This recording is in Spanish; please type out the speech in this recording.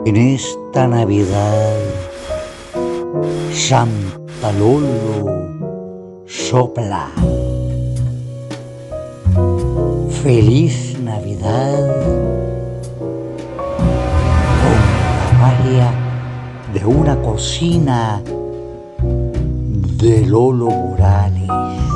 En esta Navidad, Santa Lolo sopla. Feliz Navidad con la magia de una cocina de Lolo Morales.